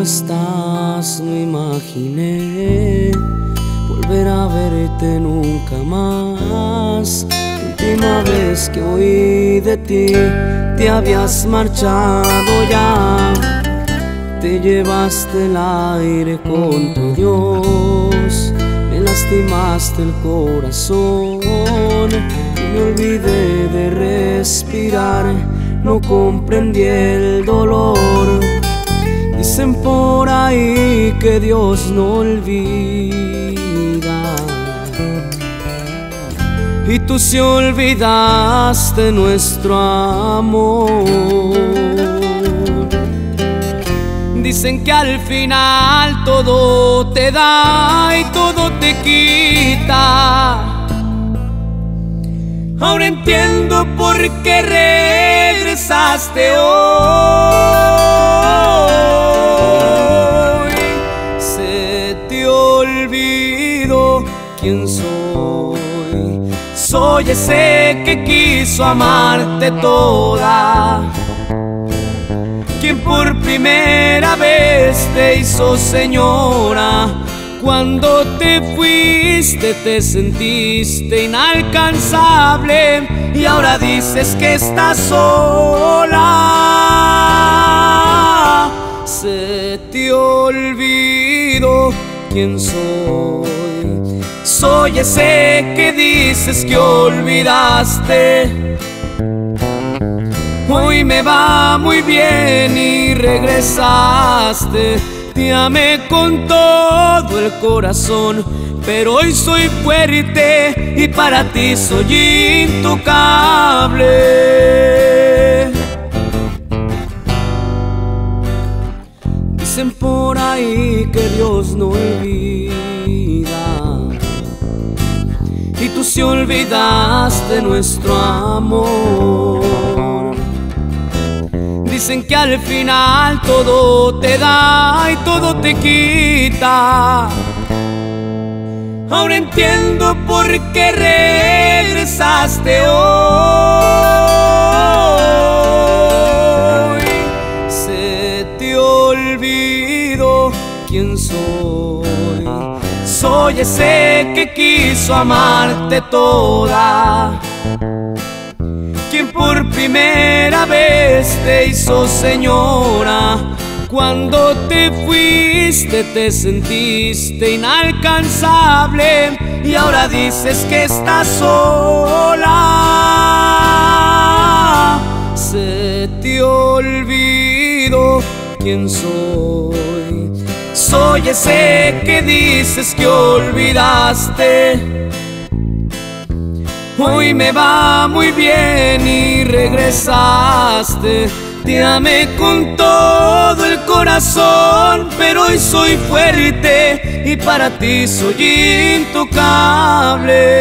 estás, no imaginé volver a verte nunca más. La última vez que oí de ti, te habías marchado ya. Te llevaste el aire con tu Dios, me lastimaste el corazón y me olvidé de respirar. No comprendí el dolor. Dicen por ahí que Dios no olvida, y tú sí olvidaste nuestro amor. Dicen que al final todo te da y todo te quita. Ahora entiendo por qué regresaste hoy. Se te olvidó quién soy. Soy ese que quiso amarte toda, quien por primera vez te hizo señora. Cuando te fuiste te sentiste inalcanzable y ahora dices que estás sola. Se te olvidó quién soy. Soy ese que dices que olvidaste. Hoy me va muy bien y regresaste. Te amé con todo el corazón, pero hoy soy fuerte y para ti soy intocable. Dicen por ahí que Dios no olvida, y tú sí olvidaste nuestro amor. Dicen que al final todo te da y todo te quita. Ahora entiendo por qué regresaste hoy. Se te olvidó quién soy. Soy ese que quiso amarte toda, quien por primera vez te hizo señora. Cuando te fuiste te sentiste inalcanzable y ahora dices que estás sola. Se te olvidó quién soy. Soy ese que dices que olvidaste. Hoy me va muy bien y regresaste. Te amé con todo el corazón, pero hoy soy fuerte y para ti soy intocable.